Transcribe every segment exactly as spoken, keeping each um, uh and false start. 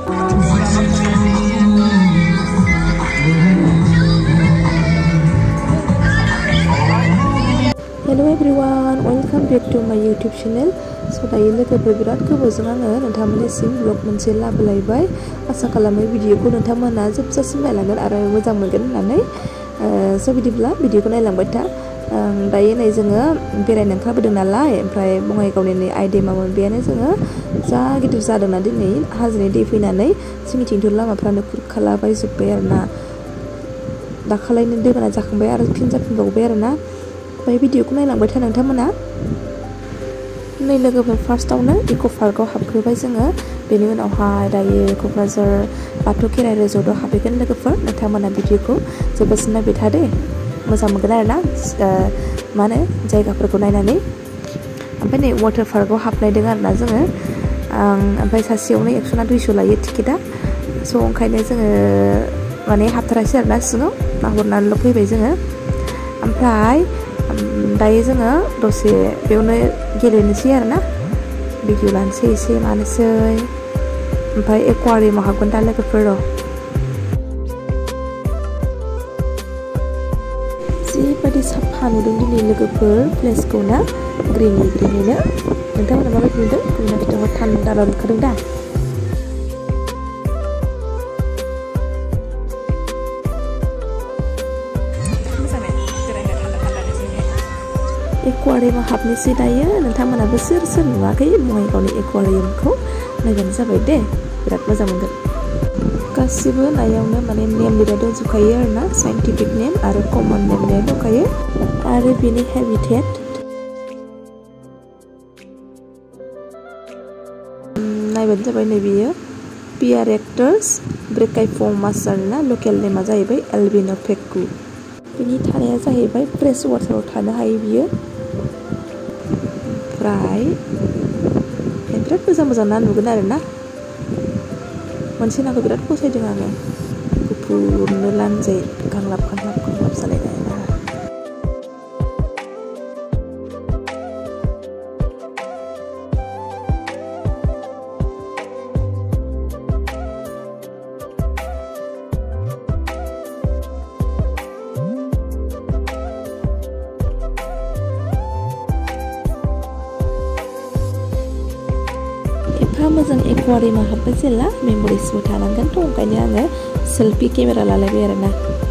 Hello everyone, welcome back to my YouTube channel. So dayo लोगोफोर बिराद गोबावजों आङो नोंथांमोननिसिम ब्लग मोनसे लाबोलायबाय। आसा खालामो भिडिअखौ नोंथांमोना जोबजासिम नायलांगोन आरो मोजां मोनगोन होननानै। स' बिदिब्ला भिडिअखौ नायलांबाय था। दायो नै जोङो बेरायनो ओंखारबोदों नालाय, ओमफ्राय बङाइगावनि नै आइ दैमामोन बेयानो जोङो जा गिदिर जादोंना दिनै हाजोनि दै फैनानै जोंनिथिंथ' लामाफ्रानो खुरखालाबायजोब्बाय आरोना। दाखालैनो दैबाना जाखांबाय आरो फिन जाफिनबावबाय आरोना। ओमफ्राय भिडिअखौ नायलांबाय था नोंथांमोना। नै लोगोफोर फार्स्टआवनो इक' पार्कआव हाबग्रोबाय जोङो, बेनि उनावहाय दायो क'क्राझार बाथौ खेराइ रिजर्टआव हाबहैगोन लोगोफोर। नोंथांमोना भिडिअखौ जोबजासिम नायबाय था दे, मोजां मोनगोन आरोना मा होनो जायगाफोरखौ नायनानै। ओमफ्राय नै वाटार पार्कआव हाबनायदों आरोना जोङो। ओमफ्राय सासेयावनो एक्स'ना दुइस' लायो टिकेटआ। स' ओंखायनो जोङो माने हाबथारासै आरोना सिङाव, नाहरनानैल' फैबाय जोङो। ओमफ्राय दायो जोङो दसे बेयावनो गेलेनोसै आरोना, भिडिअ लानोसै एसे मानोसै। ओमफ्राय एक्वारियामाव हाबगोन दा लोगोफोर र'। जिबायदि साफा नुदों दिनै लोगोफोर प्लेसखौ ना, ग्रिनि ग्रिनिनो। नोंथांमोना माबायदि नुदों? गुबुन खिथाबा थान्दा नुखादों दा? एक्वारियामाव हाबनोसै दायो। नोंथांमोनाबो सोर सोर नुवाखै बङाइगावनि एक्वारियामखौ नायबानो जाबाय दे, बिराद मोजां मोनगोन। गासिबो नायावनो माने नेम लिरना दंजोबखायो आरोना, साइन्टिफिक नेम आरो कमन नेम लिरना दंखायो। आरो बेनि हेबिटेट नायबानो जाबाय। नै बियो पियारेक्टर्स ब्रेकाइफर्मास आरोना, लकेल नेमा जाहैबाय एल्बिनो पेक्कु। बिनि थानाया जाहैबाय फ्रेश वाटाराव थानो हायो बियो। ओमफ्राय बिराद मोजां मोजां ना नुगोन आरोना। मोनसे नाखौ बिराद फसायदों आङो, गुफुरनो लानजाय गांलाब गांलाब गांलाब जालायनाय ना। एफा मोजां एक्वारियामाव हाबबाय जेला मेम'रिसबो थानांगोनथ', ओंखायनो आङो सेल्फि केमेरा लालायबाय आरोना।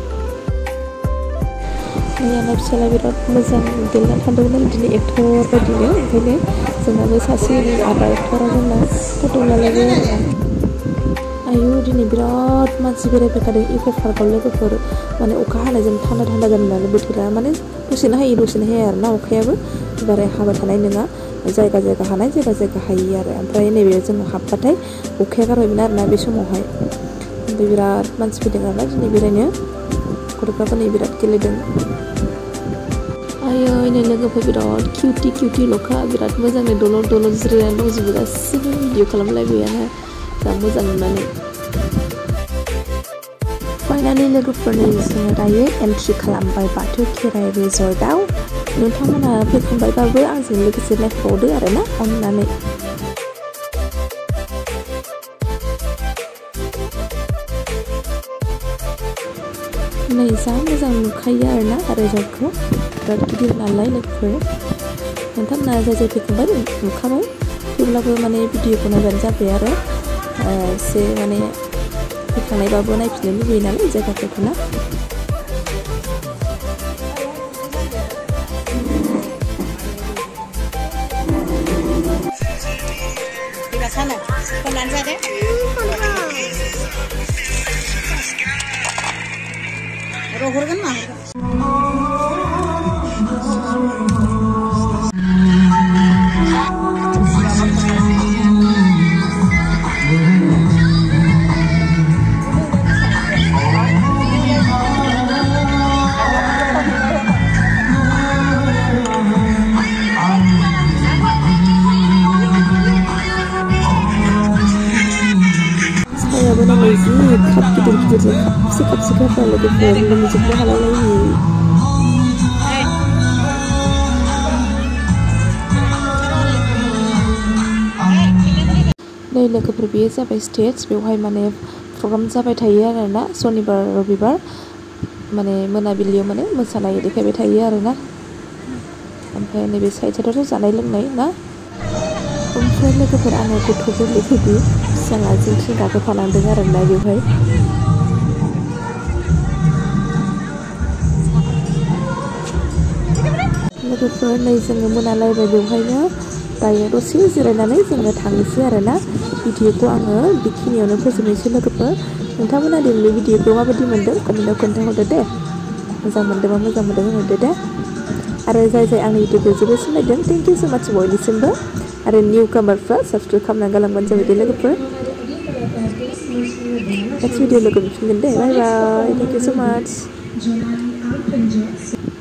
नै आंना फिसाला बिराद मोजां देलायना थांदोंमोन दिनै एक्टर बायदिनो, ओंखायनो जोंनाबो सासे आदा एक्टरा जोंना फट' लालायबाय आरोना। आयु दिनै बिराद मानसि बेरायफैखादों इक' पार्कआव लोगोफोर। माने अखा हानायजों थान्दा थान्दा जादों नालाय बोथोरा, माने दसेनो हायो दसेनो हाया आरोना अखायाबो। बारा हाबाय थानाय नङा, जायगा जायगा हानाय जायगा जायगा हायो आरो। ओमफ्राय नैबे जोङो हाबबाथाय अखाया गारबायमोन आरोना बे समावहाय। ओमफ्राय बिराद मानसि फैदों आरोना दिनै बेरायनो, गथ'फ्राबो नै बिराद गेलेदों। आयै नै लोगोफोर बिराद किउटि किउटि ल'खा, बिराद मोजाङै दलर दलर जिरायनानै दंजोबो, गासिबो भिडिअ खालामलायबायानो जा मोजां नुनानै। फाइनालि लोगोफोरनि जोङो दायो एन्ट्रि खालामबाय बाथौ खेराइ रिजर्टआव। नोंथांमोना फैखांबायबाबो आंजों लोगोसे नायफावदो आरोना अननानै। नै जा मोजां नुखायो आरोना रिजर्टखौ, बिराद गिदिर नालाय लोगोफोर। नोंथांमोना जाय जाय फैखांबाय नुखाबाय, थेवब्लाबो माने भिडिअखौ नायबानो जाबाय आरो। एसे माने फैखांनायबाबो नायफिननो लुबैयो नालाय जायगाफोरखौ ना। Sana, konan sana? Rohur kan mah? जि खाप गिदिर गिदिरजों खाबसे खाबसे खाफ्रा लोगोफोर लोमजोबनो हालायलायि। नै लोगोफोर बेयो जाबाय स्टेज बेवहाय माने प्रग्राम जाबाय थायो आरोना शनिबार रबिबार माने मोनाबिलियाव माने मोसानाय देखायबाय थायो आरोना ओमफ्राय नैबे साइड साइडआवथ' जानाय लोंनाय ना ओमफ्राय लोगोफोर आङो गथ' गोरलैफोरनि फिसालाजों ट्रेन गाखोफालांदों आरोना बेवहाय लोगोफोर नै जोङो मोनालायबाय बेवहायनो दायो दसे जिरायनानै जोङो थांनोसै आरोना भिडिअखौ आङो बेखिनियावनो फोजोबनोसै लोगोफोर नोंथांमोना दिनैनि भिडिअखौ माबायदि मोन्दों कमेन्टआव खोन्थाहरदो दे मोजां मोन्दोंबा मोजां मोन्दों होनहरदो दे आरो जाय जाय आंनि भिडिअखौ जोबोद सिनायदों थेंक इउ स' माच बयनिसिमबो आरो निउ कामारफ्रा साबस्क्राइब खालामनानै गालांबानो जाबाय दे लोगोफोर नेक्स्ट भिडिअ लोगो मोनफिनगोन दे बाय बाय थेंक इउ स' माच